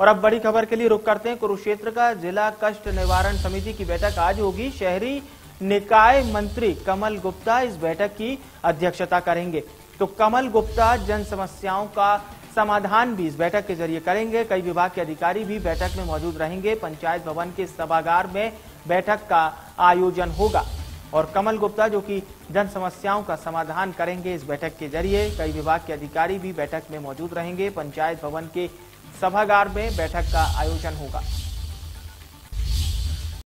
और अब बड़ी खबर के लिए रुख करते हैं कुरुक्षेत्र का। जिला कष्ट निवारण समिति की बैठक आज होगी। शहरी निकाय मंत्री कमल गुप्ता इस बैठक की अध्यक्षता करेंगे। तो कमल गुप्ता जन समस्याओं का समाधान भी इस बैठक के जरिए करेंगे। कई विभाग के अधिकारी भी बैठक में मौजूद रहेंगे। पंचायत भवन के सभागार में बैठक का आयोजन होगा और कमल गुप्ता जो कि जन समस्याओं का समाधान करेंगे इस बैठक के जरिए। कई विभाग के अधिकारी भी बैठक में मौजूद रहेंगे। पंचायत भवन के सभागार में बैठक का आयोजन होगा।